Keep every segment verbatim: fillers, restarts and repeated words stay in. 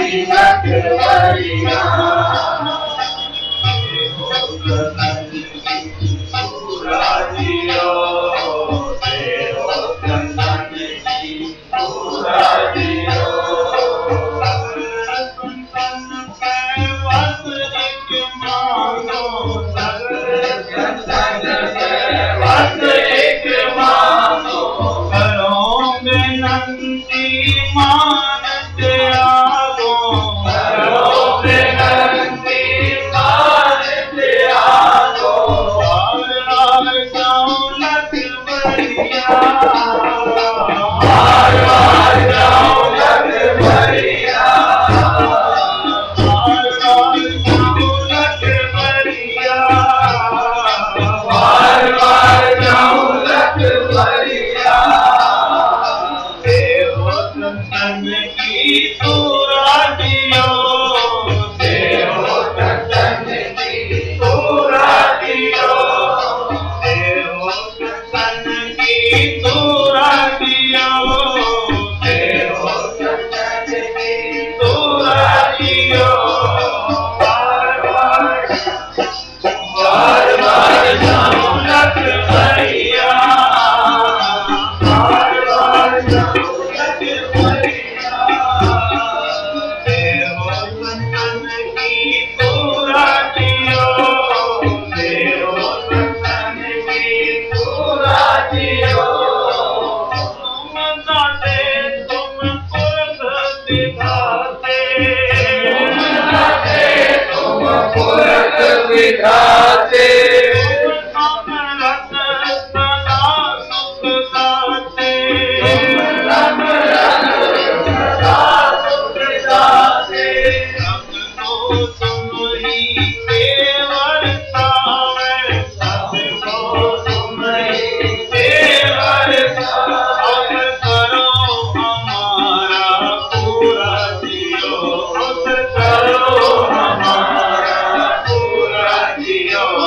Dios.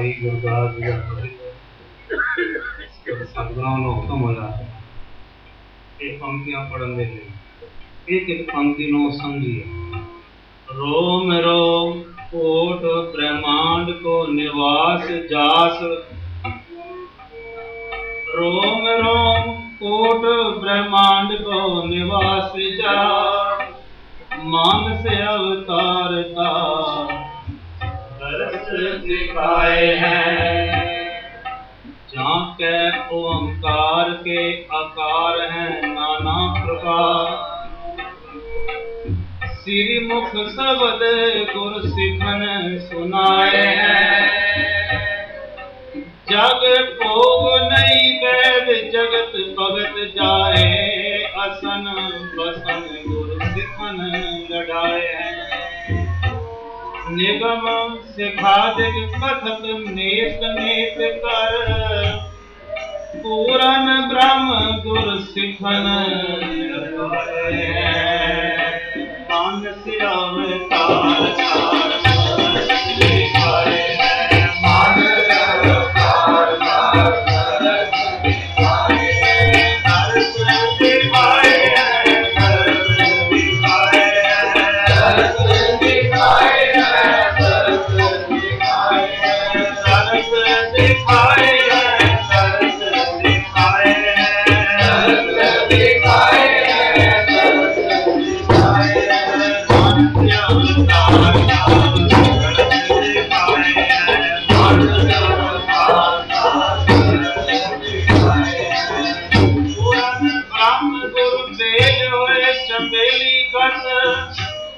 भाई गुरदास जी सतगुरां नु हुक्म होया ये पंक्तियां पढ़न दे एक एक पंक्ति नो समझिए। रोम रोम कोट ब्रह्मांड को निवास जास, रोम रोम कोट ब्रह्मांड को निवास जास, मानस अवतार का दर्श दिखाए हैं। झांके ओंकार के आकार हैं नाना प्रकार, श्रीमुख शब्द गुर सिखन सुनाए हैं। जग भोग नहीं वैद जगत भगत जाए, असन बसन गुर सिखन लड़ाए हैं। निगम सिखादिक कथक नेत नेत कर, पूरन ब्रह्म गुर सिखन लड़ाए हैं। मानस अवतार दिखाए हैं, मानस अवतार दर्श दिखाए हैं, दर्श दिखाए हैं, दर्श दिखाए हैं, दर्श दिखाए हैं, दर्श दिखाए हैं, दर्श दिखाए हैं, दर्श दिखाए हैं, दर्श दिखाए हैं, दर्श दिखाए हैं। मानस अवतार दर्श दिखाए हैं, मानस अवतार दर्श दिखाए हैं। पूरन ब्रह्म गुरु बेल होए चंबेली कस,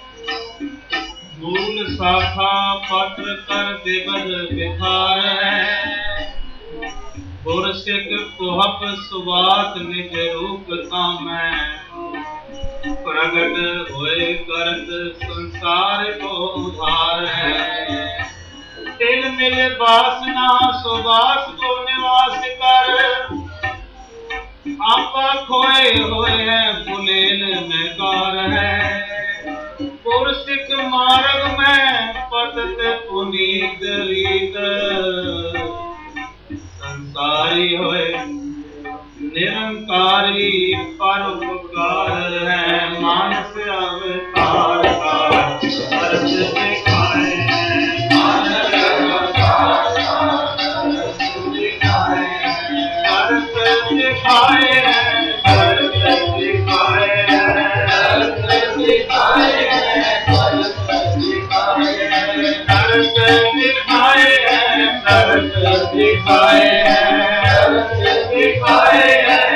मूल शाखा पत्र कर दिवद विहार है। गुर सिख कुहप सुवात निज रूप तामै, प्रगट होए करत संसार को उधार है। तिल मिल वासना सुबास को निवास कर, आपा खोए हुए बुलेल में कार है। गुर सिख मार्ग में पतत पुनीत रीत, संसारी होए निरंकारी परोपकार है। मानस अवतार का दर्श दिखाए हैं, मानस अवतार का दर्श दिखाए हैं, दर्श दिखाए हैं, दर्श दिखाए हैं, दर्श दिखाए हैं, दर्श दिखाए हैं, दर्श दिखाए हैं, दर्श दिखाए हैं, दर्श दिखाए हैं,